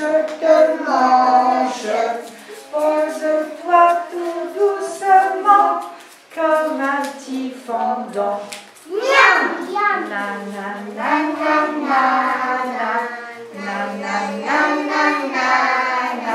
je te mange. Pose-toi tout doucement comme un petit fendant. Miam, Na na na na na na na na na na na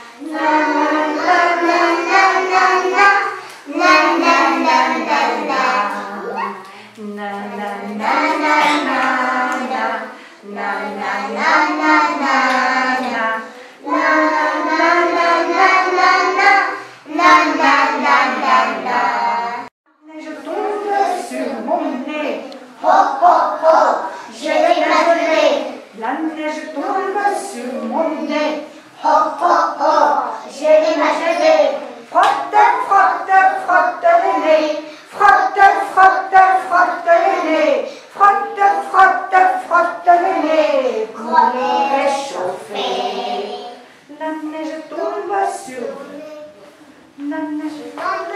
je tombe sur mon nez. ho, ho, ho, je l'ai imaginé. La neige tombe sur mon nez. Ho, ho, ho, je l'ai imaginé. Frotte, frotte, frotte le nez. Frotte, frotte, frotte le nez. Frotte, frotte, frotte le nez. Pour les réchauffer. La neige tombe sur. La neige tombe.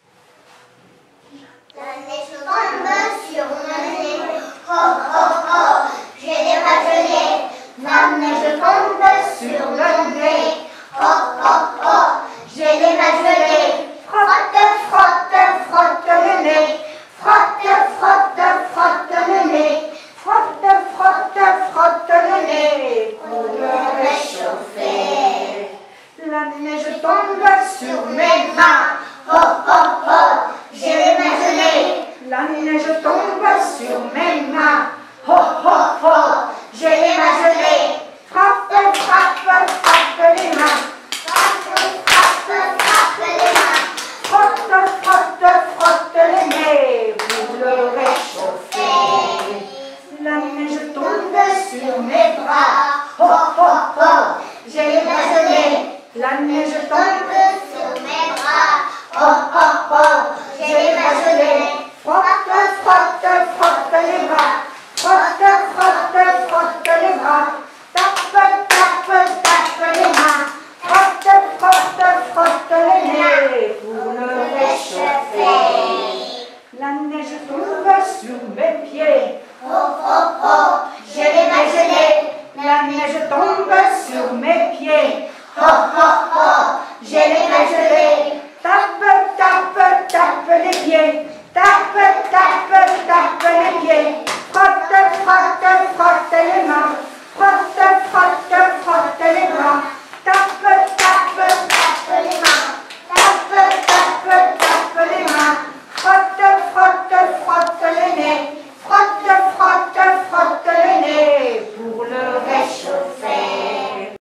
La neige tombe sur mon nez. Ho, ho, ho, je l'ai imaginé. La neige tombe sur mon nez. Ho, ho, ho, je l'ai imaginé. Frotte, frotte, frotte le nez. Frotte, frotte, frotte le nez. Frotte, frotte, frotte le nez. Pour le réchauffer. La neige tombe sur mes mains. Ho, ho, ho, je l'ai imaginé. La neige tombe sur mes mains. Ho, ho, ho. Je l'ai imaginé. Frappe, frappe, frappe.